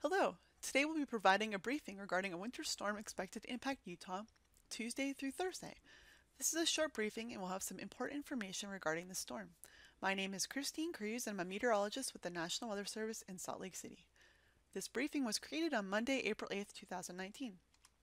Hello. Today we'll be providing a briefing regarding a winter storm expected to impact Utah Tuesday through Thursday. This is a short briefing and we'll have some important information regarding the storm. My name is Christine Cruz and I'm a meteorologist with the National Weather Service in Salt Lake City. This briefing was created on Monday, April 8th, 2019.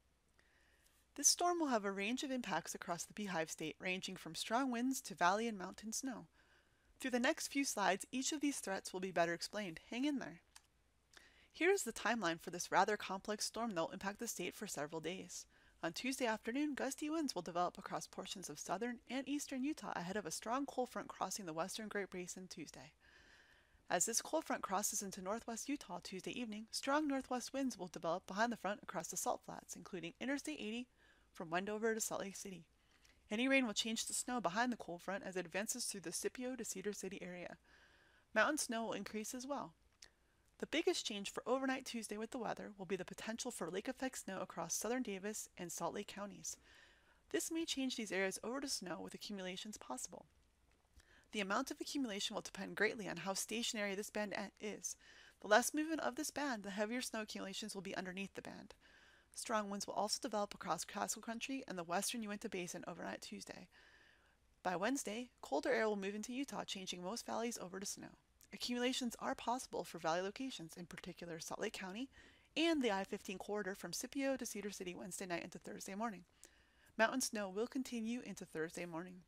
This storm will have a range of impacts across the Beehive State, ranging from strong winds to valley and mountain snow. Through the next few slides, each of these threats will be better explained. Hang in there. Here is the timeline for this rather complex storm that will impact the state for several days. On Tuesday afternoon, gusty winds will develop across portions of southern and eastern Utah ahead of a strong cold front crossing the western Great Basin Tuesday. As this cold front crosses into northwest Utah Tuesday evening, strong northwest winds will develop behind the front across the Salt Flats, including Interstate 80 from Wendover to Salt Lake City. Any rain will change to snow behind the cold front as it advances through the Scipio to Cedar City area. Mountain snow will increase as well. The biggest change for overnight Tuesday with the weather will be the potential for lake effect snow across southern Davis and Salt Lake counties. This may change these areas over to snow with accumulations possible. The amount of accumulation will depend greatly on how stationary this band is. The less movement of this band, the heavier snow accumulations will be underneath the band. Strong winds will also develop across Castle Country and the western Uinta Basin overnight Tuesday. By Wednesday, colder air will move into Utah, changing most valleys over to snow. Accumulations are possible for valley locations, in particular Salt Lake County and the I-15 corridor from Scipio to Cedar City Wednesday night into Thursday morning. Mountain snow will continue into Thursday morning.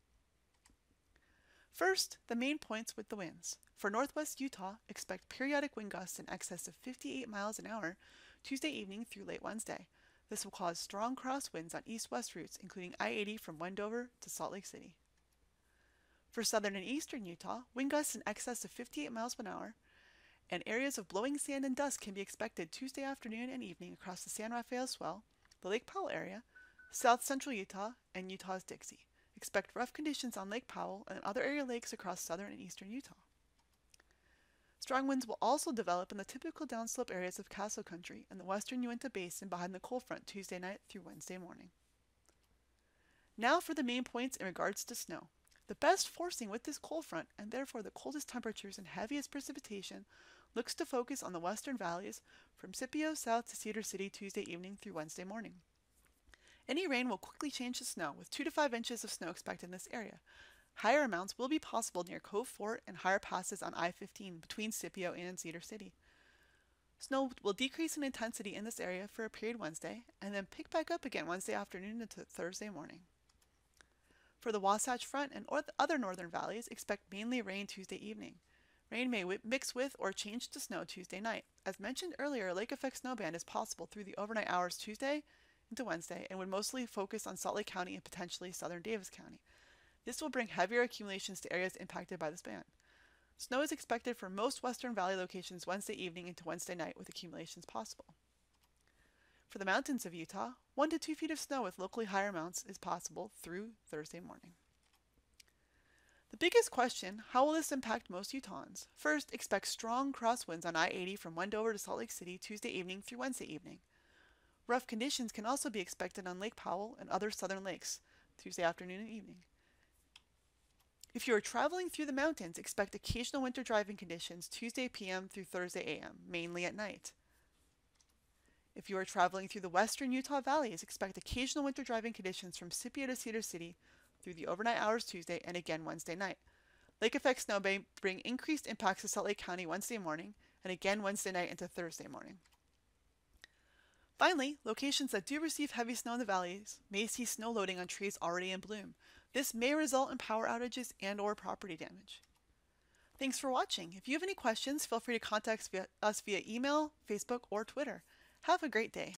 First, the main points with the winds. For northwest Utah, expect periodic wind gusts in excess of 58 miles an hour Tuesday evening through late Wednesday. This will cause strong crosswinds on east-west routes, including I-80 from Wendover to Salt Lake City. For southern and eastern Utah, wind gusts in excess of 58 miles per hour, and areas of blowing sand and dust can be expected Tuesday afternoon and evening across the San Rafael Swell, the Lake Powell area, south central Utah, and Utah's Dixie. Expect rough conditions on Lake Powell and other area lakes across southern and eastern Utah. Strong winds will also develop in the typical downslope areas of Castle Country and the western Uinta Basin behind the cold front Tuesday night through Wednesday morning. Now for the main points in regards to snow. The best forcing with this cold front, and therefore the coldest temperatures and heaviest precipitation, looks to focus on the western valleys from Scipio south to Cedar City Tuesday evening through Wednesday morning. Any rain will quickly change to snow, with 2 to 5 inches of snow expected in this area. Higher amounts will be possible near Cove Fort and higher passes on I-15 between Scipio and Cedar City. Snow will decrease in intensity in this area for a period Wednesday, and then pick back up again Wednesday afternoon into Thursday morning. For the Wasatch Front and other northern valleys, expect mainly rain Tuesday evening. Rain may mix with or change to snow Tuesday night. As mentioned earlier, lake effect snow band is possible through the overnight hours Tuesday into Wednesday and would mostly focus on Salt Lake County and potentially southern Davis County. This will bring heavier accumulations to areas impacted by this band. Snow is expected for most western valley locations Wednesday evening into Wednesday night with accumulations possible. For the mountains of Utah, 1 to 2 feet of snow with locally higher amounts is possible through Thursday morning. The biggest question, how will this impact most Utahns? First, expect strong crosswinds on I-80 from Wendover to Salt Lake City Tuesday evening through Wednesday evening. Rough conditions can also be expected on Lake Powell and other southern lakes Tuesday afternoon and evening. If you are traveling through the mountains, expect occasional winter driving conditions Tuesday p.m. through Thursday a.m., mainly at night. If you are traveling through the western Utah valleys, expect occasional winter driving conditions from Scipio to Cedar City through the overnight hours Tuesday and again Wednesday night. Lake effect snow may bring increased impacts to Salt Lake County Wednesday morning and again Wednesday night into Thursday morning. Finally, locations that do receive heavy snow in the valleys may see snow loading on trees already in bloom. This may result in power outages and/or property damage. Thanks for watching. If you have any questions, feel free to contact us via email, Facebook, or Twitter. Have a great day.